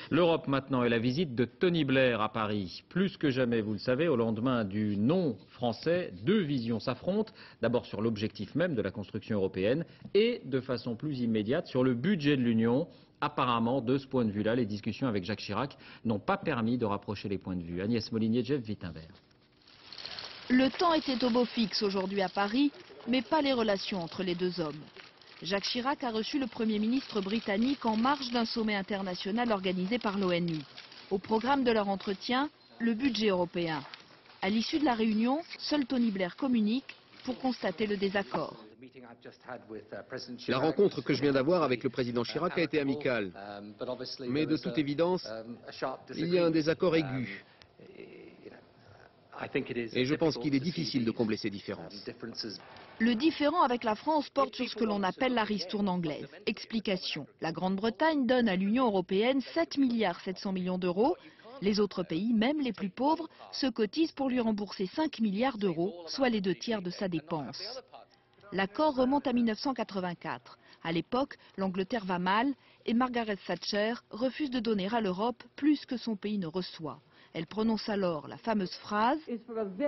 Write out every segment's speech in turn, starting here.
L'Europe maintenant et la visite de Tony Blair à Paris. Plus que jamais, vous le savez, au lendemain du non français, deux visions s'affrontent. D'abord sur l'objectif même de la construction européenne et de façon plus immédiate sur le budget de l'Union. Apparemment, de ce point de vue-là, les discussions avec Jacques Chirac n'ont pas permis de rapprocher les points de vue. Agnès Molinier, Jeff Wittenberg. Le temps était au beau fixe aujourd'hui à Paris, mais pas les relations entre les deux hommes. Jacques Chirac a reçu le Premier ministre britannique en marge d'un sommet international organisé par l'ONU. Au programme de leur entretien, le budget européen. À l'issue de la réunion, seul Tony Blair communique pour constater le désaccord. La rencontre que je viens d'avoir avec le président Chirac a été amicale. Mais de toute évidence, il y a un désaccord aigu. Et je pense qu'il est difficile de combler ces différences. Le différend avec la France porte sur ce que l'on appelle la ristourne anglaise. Explication. La Grande-Bretagne donne à l'Union européenne 7,7 milliards d'euros. Les autres pays, même les plus pauvres, se cotisent pour lui rembourser 5 milliards d'euros, soit les 2/3 de sa dépense. L'accord remonte à 1984. À l'époque, l'Angleterre va mal et Margaret Thatcher refuse de donner à l'Europe plus que son pays ne reçoit. Elle prononce alors la fameuse phrase « Je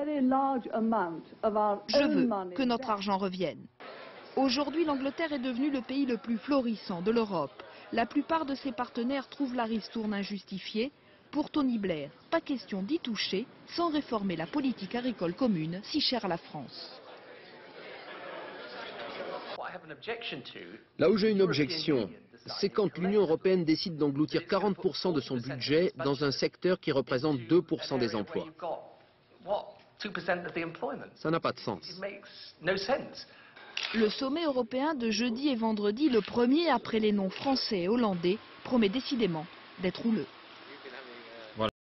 veux que notre argent revienne ». Aujourd'hui, l'Angleterre est devenue le pays le plus florissant de l'Europe. La plupart de ses partenaires trouvent la ristourne injustifiée. Pour Tony Blair, pas question d'y toucher sans réformer la politique agricole commune si chère à la France. Là où j'ai une objection, c'est quand l'Union européenne décide d'engloutir 40% de son budget dans un secteur qui représente 2% des emplois. Ça n'a pas de sens. Le sommet européen de jeudi et vendredi, le premier après les noms français et hollandais, promet décidément d'être houleux.